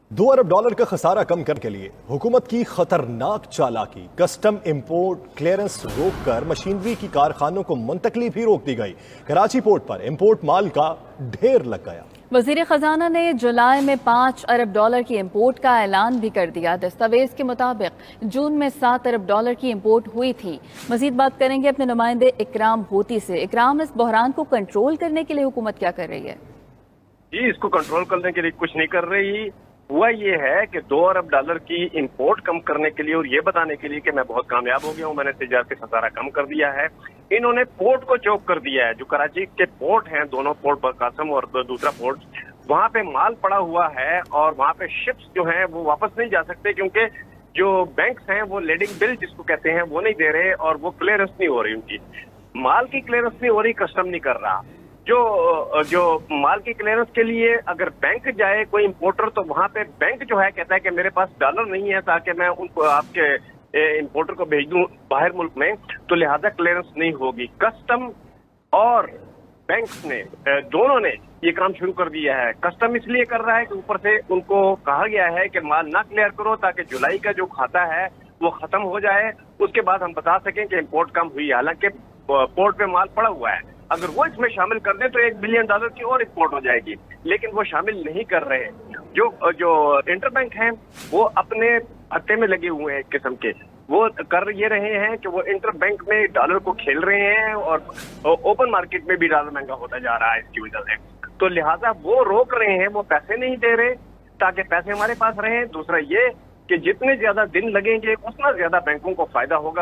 $2 अरब का खसारा कम करने के लिए हुकूमत की खतरनाक चालाकी, कस्टम इंपोर्ट क्लियरेंस रोककर मशीनरी की कारखानों को मुंतकली भी रोक दी गई। कराची पोर्ट पर इंपोर्ट माल का ढेर लग गया। वजीर खजाना ने जुलाई में $5 अरब की इंपोर्ट का ऐलान भी कर दिया। दस्तावेज के मुताबिक जून में $7 अरब की इंपोर्ट हुई थी। मजीद बात करेंगे अपने नुमाइंदे इकराम होती से। इकराम, इस बहरान को कंट्रोल करने के लिए हुकूमत क्या कर रही है? जी, इसको कंट्रोल करने के लिए कुछ नहीं कर रही। हुआ ये है कि $2 अरब की इंपोर्ट कम करने के लिए और ये बताने के लिए कि मैं बहुत कामयाब हो गया हूँ, मैंने तिजारती खसारा कम कर दिया है, इन्होंने पोर्ट को चौक कर दिया है। जो कराची के पोर्ट हैं, दोनों पोर्ट बरकासम और दूसरा पोर्ट, वहां पे माल पड़ा हुआ है और वहां पे शिप्स जो हैं वो वापस नहीं जा सकते क्योंकि जो बैंक्स हैं वो लेडिंग बिल जिसको कहते हैं वो नहीं दे रहे और वो क्लियरेंस नहीं हो रही, उनकी माल की क्लियरेंस नहीं हो रही, कस्टम नहीं कर रहा। जो माल की क्लियरेंस के लिए अगर बैंक जाए कोई इंपोर्टर तो वहां पे बैंक जो है कहता है कि मेरे पास डॉलर नहीं है ताकि मैं उनको आपके इंपोर्टर को भेज दूं बाहर मुल्क में, तो लिहाजा क्लियरेंस नहीं होगी। कस्टम और बैंक्स ने दोनों ने ये काम शुरू कर दिया है। कस्टम इसलिए कर रहा है कि ऊपर से उनको कहा गया है कि माल ना क्लियर करो ताकि जुलाई का जो खाता है वो खत्म हो जाए, उसके बाद हम बता सकें कि इंपोर्ट कम हुई है। हालांकि पोर्ट पे माल पड़ा हुआ है, अगर वो इसमें शामिल कर दें तो $1 बिलियन की और एक्सपोर्ट हो जाएगी, लेकिन वो शामिल नहीं कर रहे। जो इंटरबैंक हैं वो अपने हत्थे में लगे हुए हैं, एक किस्म के वो कर ये रहे हैं कि वो इंटरबैंक में डॉलर को खेल रहे हैं और ओपन मार्केट में भी डॉलर महंगा होता जा रहा है इसकी वजह से। तो लिहाजा वो रोक रहे हैं, वो पैसे नहीं दे रहे ताकि पैसे हमारे पास रहें। दूसरा ये कि जितने ज्यादा दिन लगेंगे उतना ज्यादा बैंकों को फायदा होगा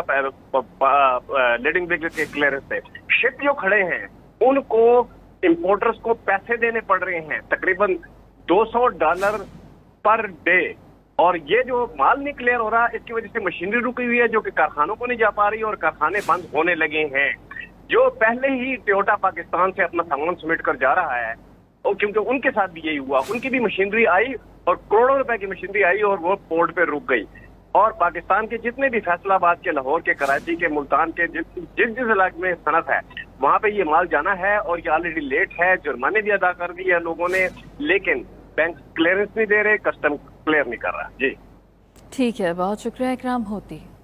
लेडिंग बिल के क्लियरेंस से। शिप जो खड़े हैं उनको इंपोर्टर्स को पैसे देने पड़ रहे हैं तकरीबन $200 पर डे, और ये जो माल नहीं क्लियर हो रहा इसकी वजह से मशीनरी रुकी हुई है जो कि कारखानों को नहीं जा पा रही और कारखाने बंद होने लगे हैं। जो पहले ही टोयोटा पाकिस्तान से अपना सामान समेट कर जा रहा है और क्योंकि उनके साथ भी यही हुआ, उनकी भी मशीनरी आई और करोड़ों रुपए की मशीनरी आई और वो पोर्ट पे रुक गई। और पाकिस्तान के जितने भी फैसलाबाद के, लाहौर के, कराची के, मुल्तान के जिस इलाके में सनत है वहां पे ये माल जाना है और ये ऑलरेडी लेट है। जुर्माने भी अदा कर दिए लोगों ने, लेकिन बैंक क्लियरेंस नहीं दे रहे, कस्टम क्लियर नहीं कर रहा। जी ठीक है, बहुत शुक्रिया इकराम होती।